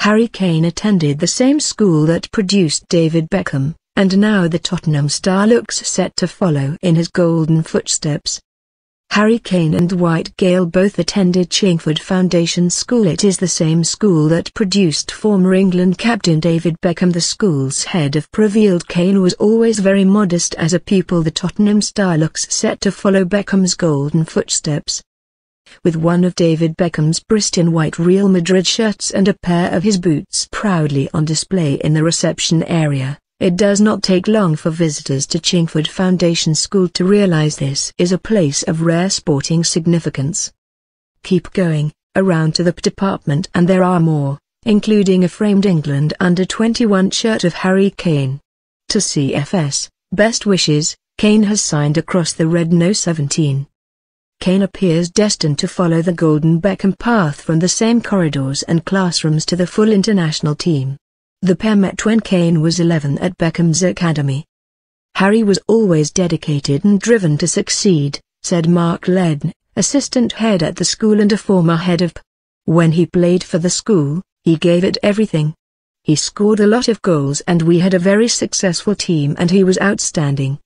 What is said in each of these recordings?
Harry Kane attended the same school that produced David Beckham, and now the Tottenham star looks set to follow in his golden footsteps. Harry Kane and Dwight Gale both attended Chingford Foundation School. It is the same school that produced former England captain David Beckham. The school's head of revealed Kane was always very modest as a pupil. The Tottenham star looks set to follow Beckham's golden footsteps. With one of David Beckham's pristine white Real Madrid shirts and a pair of his boots proudly on display in the reception area, it does not take long for visitors to Chingford Foundation School to realize this is a place of rare sporting significance. Keep going, around to the department and there are more, including a framed England under-21 shirt of Harry Kane. To CFS, best wishes, Kane has signed across the red No. 17. Kane appears destined to follow the golden Beckham path from the same corridors and classrooms to the full international team. The pair met when Kane was 11 at Beckham's academy. Harry was always dedicated and driven to succeed, said Mark Ledden, assistant head at the school and a former head of When he played for the school, he gave it everything. He scored a lot of goals and we had a very successful team and he was outstanding.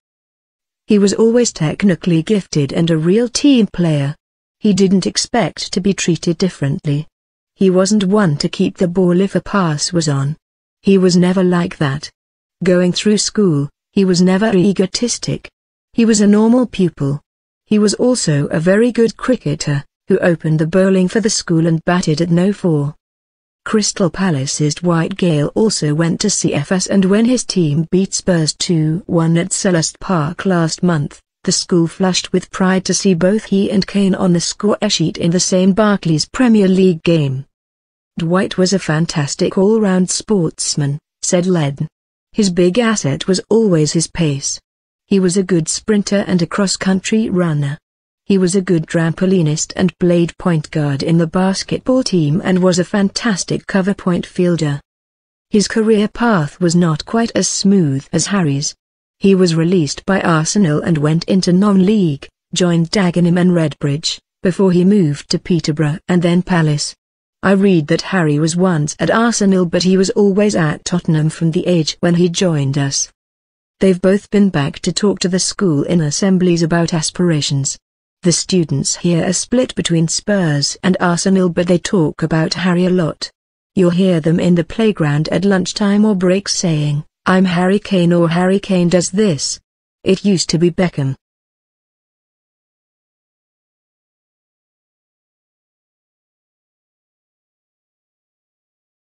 He was always technically gifted and a real team player. He didn't expect to be treated differently. He wasn't one to keep the ball if a pass was on. He was never like that. Going through school, he was never egotistic. He was a normal pupil. He was also a very good cricketer, who opened the bowling for the school and batted at No. 4. Crystal Palace's Dwight Gale also went to CFS and when his team beat Spurs 2-1 at Selhurst Park last month, the school flushed with pride to see both he and Kane on the score sheet in the same Barclays Premier League game. Dwight was a fantastic all-round sportsman, said Ledden. His big asset was always his pace. He was a good sprinter and a cross-country runner. He was a good trampolinist and played point guard in the basketball team and was a fantastic cover point fielder. His career path was not quite as smooth as Harry's. He was released by Arsenal and went into non-league, joined Dagenham and Redbridge, before he moved to Peterborough and then Palace. I read that Harry was once at Arsenal but he was always at Tottenham from the age when he joined us. They've both been back to talk to the school in assemblies about aspirations. The students here are split between Spurs and Arsenal but they talk about Harry a lot. You'll hear them in the playground at lunchtime or breaks saying, "I'm Harry Kane" or "Harry Kane does this." It used to be Beckham.